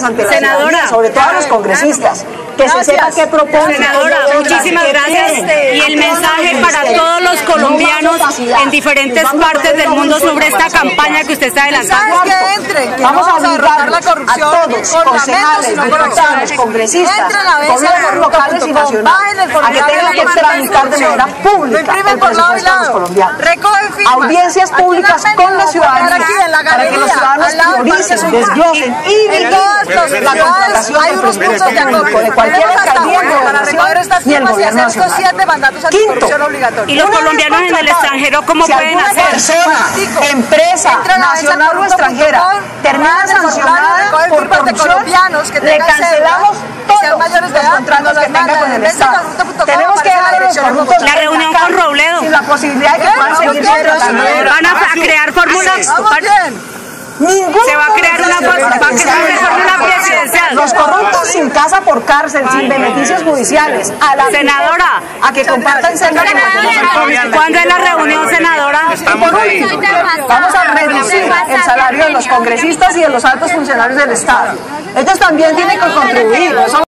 públicas ante la ciudadanía, sobre todo a los congresistas, que se sepa qué proponen. Senadora, muchísimas gracias. Y el mensaje para todos los colombianos en diferentes partes del mundo sobre esta campaña que usted está adelantando. Vamos a obligar a todos, concejales, diputados, congresistas, gobiernos locales y nacionales, a que tengan que tramitar de manera pública el presupuesto de los colombianos. Audiencias públicas con la ciudadanía, para que los ciudadanos prioricen, desglosen y la contratación del presupuesto público de cualquier alcaldía y el gobierno nacional. Quinto, ¿y los colombianos en el extranjero cómo pueden hacer? Persona, empresa, nacional o extranjera, termina sancionada por corrupción, le cancelamos todos los contratos que tenga con el Estado. Tenemos que dejar a los corruptos la reunión con Robledo sin la posibilidad de que puedan seguir tratando. Van a crear fórmulas. Se va a crear una fórmula presidencial. Los corruptos sin casa por cárcel, sin beneficios judiciales. A la senadora, a que compartan celda con la ¿cuándo es la reunión, senadora? Y por último, vamos a reducir el salario de los congresistas y de los altos funcionarios del Estado. Ellos también tienen que contribuir.